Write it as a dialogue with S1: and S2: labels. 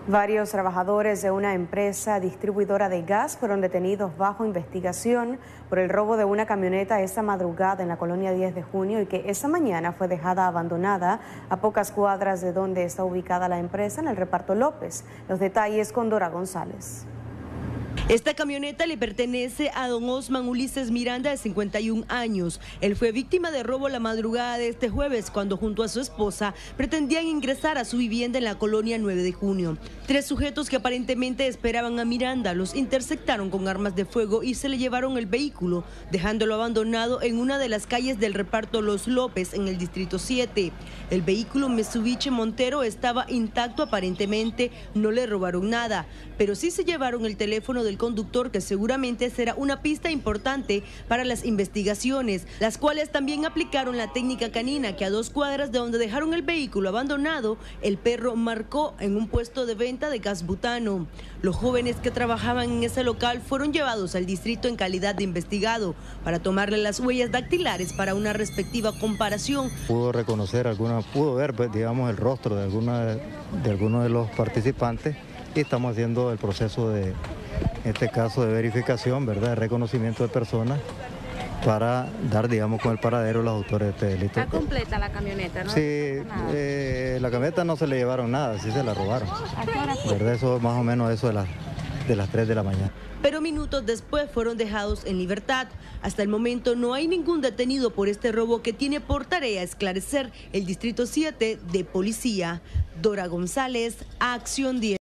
S1: Varios trabajadores de una empresa distribuidora de gas fueron detenidos bajo investigación por el robo de una camioneta esta madrugada en la colonia 10 de junio y que esta mañana fue dejada abandonada a pocas cuadras de donde está ubicada la empresa en el reparto López. Los detalles con Dora González.
S2: Esta camioneta le pertenece a don Osman Ulises Miranda, de 51 años. Él fue víctima de robo la madrugada de este jueves, cuando junto a su esposa pretendían ingresar a su vivienda en la colonia 9 de junio. Tres sujetos que aparentemente esperaban a Miranda los interceptaron con armas de fuego y se le llevaron el vehículo, dejándolo abandonado en una de las calles del reparto Los López, en el distrito 7. El vehículo Mitsubishi Montero estaba intacto, aparentemente no le robaron nada, pero sí se llevaron el teléfono del conductor, que seguramente será una pista importante para las investigaciones, las cuales también aplicaron la técnica canina, que a 2 cuadras de donde dejaron el vehículo abandonado, el perro marcó en un puesto de venta de gas butano. Los jóvenes que trabajaban en ese local fueron llevados al distrito en calidad de investigado para tomarle las huellas dactilares para una respectiva comparación.
S3: Pudo reconocer pudo ver, pues, digamos, el rostro de algunos de los participantes, y estamos haciendo el proceso de, en este caso, de verificación, ¿verdad?, de reconocimiento de personas para dar, digamos, con el paradero de los autores de este delito.
S4: ¿Está completa la camioneta, no?
S3: Sí, la camioneta no se le llevaron nada, sí se la robaron. ¿Verdad? Eso más o menos eso de las 3 de la mañana.
S2: Pero minutos después fueron dejados en libertad. Hasta el momento no hay ningún detenido por este robo, que tiene por tarea esclarecer el distrito 7 de policía. Dora González, Acción 10.